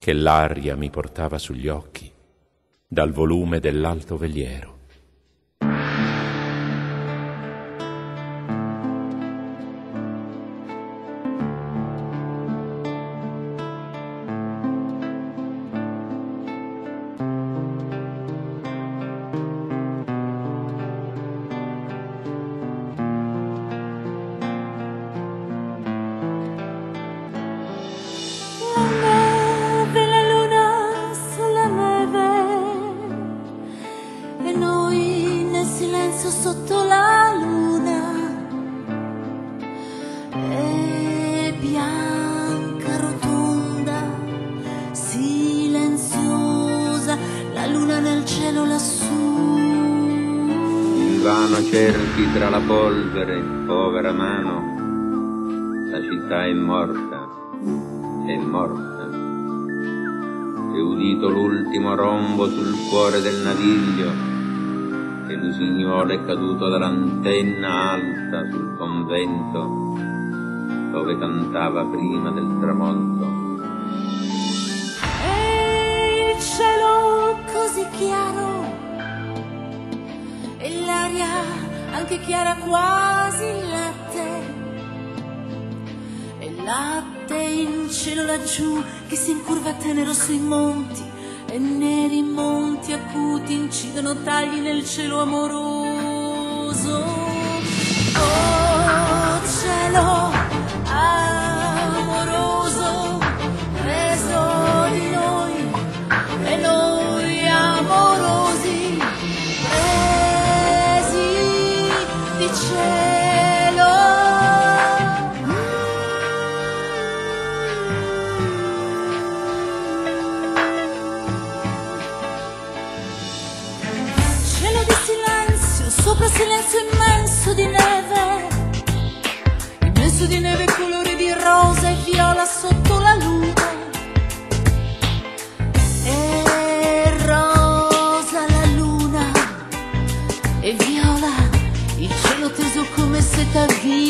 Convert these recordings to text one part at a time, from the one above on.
che l'aria mi portava sugli occhi dal volume dell'alto veliero. Sotto la luna è bianca, rotonda, silenziosa, la luna nel cielo lassù. Invano cerchi tra la polvere, povera mano, la città è morta, è morta. E udito l'ultimo rombo sul cuore del naviglio, e l'usignolo è caduto dall'antenna alta sul convento dove cantava prima del tramonto. E il cielo così chiaro e l'aria anche chiara, quasi latte, e latte in cielo laggiù che si incurva tenero sui monti, e neri monti acuti incidono tagli nel cielo amoroso. Oh cielo amoroso, preso di noi e noi amorosi, presi di cielo. Sopra silenzio immenso di neve, colori di rosa e viola sotto la luna. E rosa la luna e viola il cielo teso come seta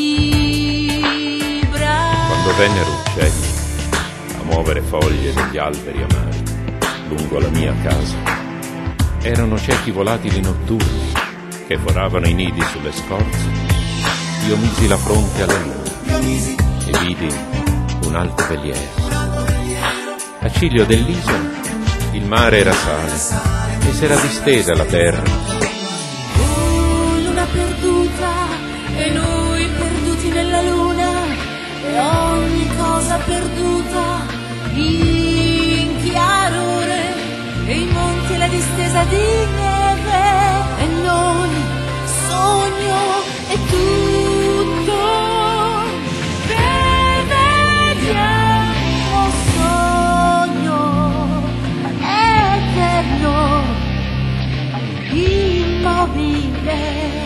vibra. Quando vennero uccelli a muovere foglie degli alberi amari lungo la mia casa, erano ciechi volatili notturni che foravano i nidi sulle scorze, io misi la fronte alla luna e vidi un alto veliero. A ciglio dell'isola il mare era sale e s'era distesa la terra. Oh, luna perduta e noi perduti nella luna, e ogni cosa perduta in chiarore, e i monti e la distesa di neve, e noi sogno e tutto che vediamo, sogno eterno, immobile,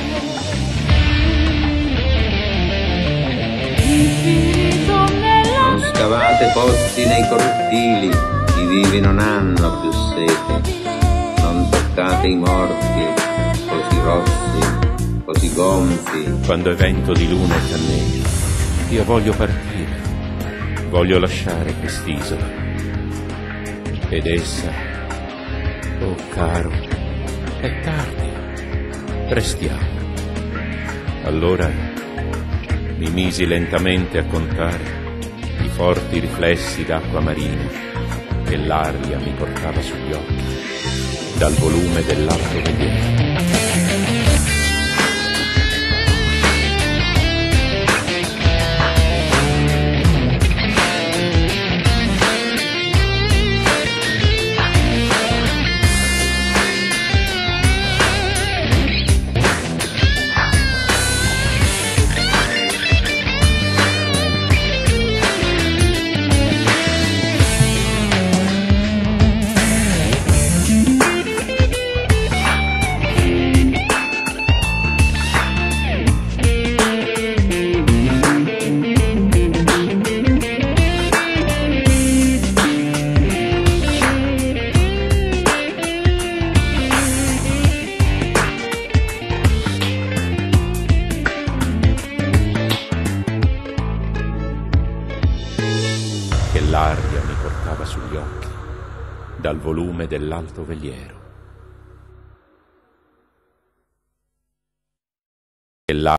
infinito nella. Non scavate pozzi nei cortili, i vivi non hanno più sete. Non toccate i morti, così rossi, così gonfi. Quando è vento di luna e cannella, io voglio partire, voglio lasciare quest'isola. Ed essa, oh caro, è tardi, restiamo. Allora mi misi lentamente a contare i forti riflessi d'acqua marina che l'aria mi portava sugli occhi dal volume dell'alto veliero. L'aria mi portava sugli occhi dal volume dell'alto veliero. E là